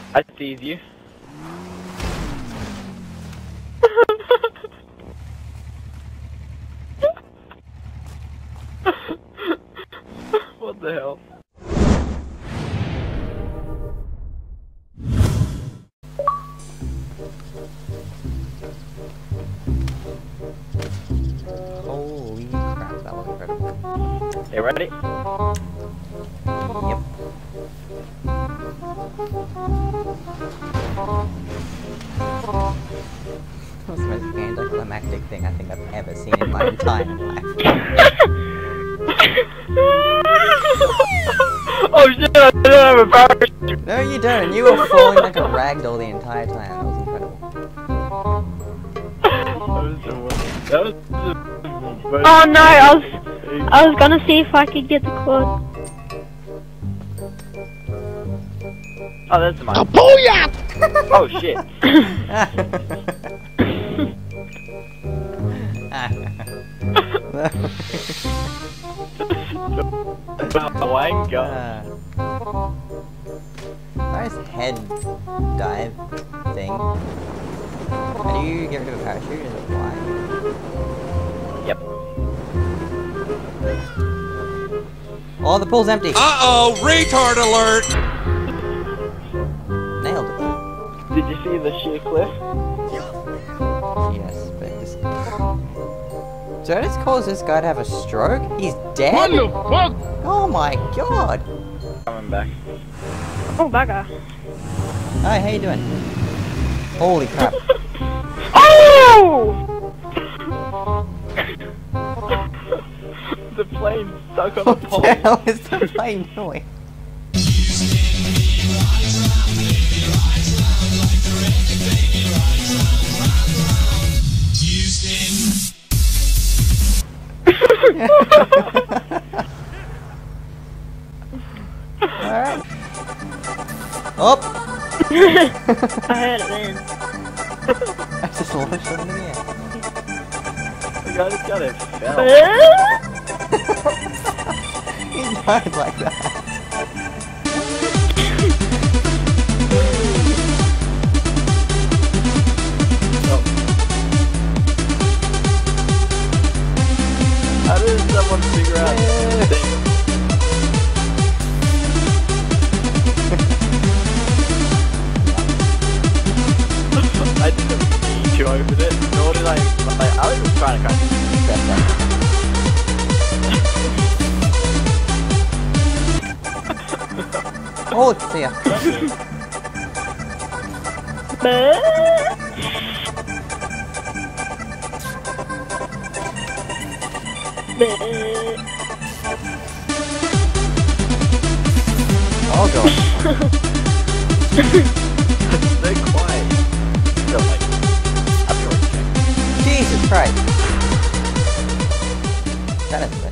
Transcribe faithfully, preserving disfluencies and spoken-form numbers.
I tease you. What the hell? Holy crap, that was incredible. You ready? Yep. That was the most anticlimactic thing I think I've ever seen in my entire life. Oh shit, I don't have a parachute! No, you don't. You were falling like a ragdoll the entire time. That was incredible. That was the worst. That was the most Oh no, I was I was gonna see if I could get the quad. Oh, that's mine. Booyah! Oh shit. Wanker. Uh, nice head dive thing. How do you get rid of a parachute? Is it Y? Yep. Oh, the pool's empty. Uh-oh, retard alert! Nailed it. Did you see the sheer cliff? Yes, but this... So that just caused this guy to have a stroke? He's dead? What the fuck? Oh my god! Coming back. Oh bugger. Hi, how you doing? Holy crap. Oh! The plane stuck on What the pole. the hell is the plane doing? Alright. Up! I heard it then. I just launched him in the air. The guy just got it fell. He died like that. Oh. How does someone figure out this thing? I didn't mean to open it, nor did I, like, I was just trying to kind of press that. Oh, it's here. Oh god. So quiet. So like, I'm going to check. Jesus Christ. That is